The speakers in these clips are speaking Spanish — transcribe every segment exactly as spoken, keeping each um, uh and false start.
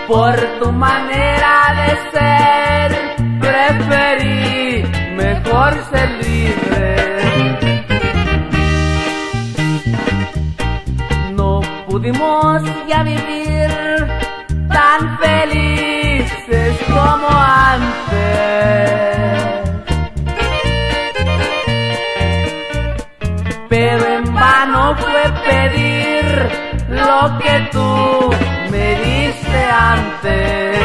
Por tu manera de ser, preferí mejor ser libre. No pudimos ya vivir tan felices como antes, pero en vano fue pedir lo que tú me diste antes.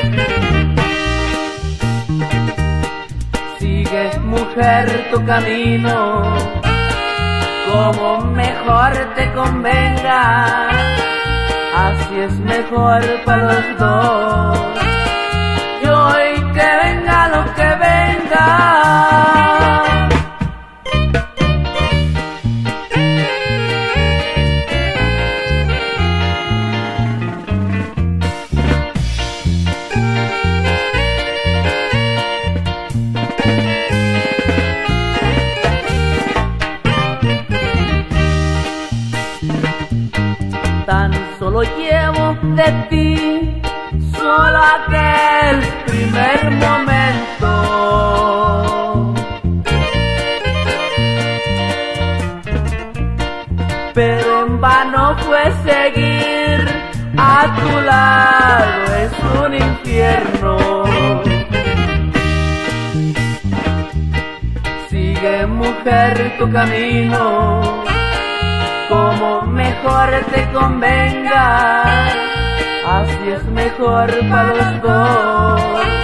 Sigue, mujer, tu camino como mejor te convenga, así es mejor para los dos. Y hoy que venga lo que venga, tan solo llevo de ti solo aquel primer momento, pero en vano fue seguir a tu lado, es un infierno. Sigue, mujer, tu camino como mejor te convenga, así es mejor para los dos.